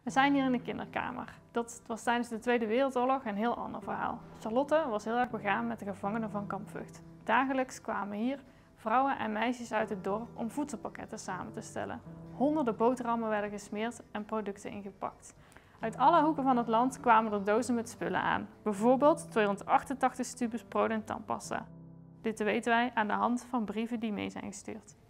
We zijn hier in de kinderkamer. Dat was tijdens de Tweede Wereldoorlog een heel ander verhaal. Charlotte was heel erg begaan met de gevangenen van kamp Vught. Dagelijks kwamen hier vrouwen en meisjes uit het dorp om voedselpakketten samen te stellen. Honderden boterhammen werden gesmeerd en producten ingepakt. Uit alle hoeken van het land kwamen er dozen met spullen aan. Bijvoorbeeld 288 tubes brood en tandpasta. Dit weten wij aan de hand van brieven die mee zijn gestuurd.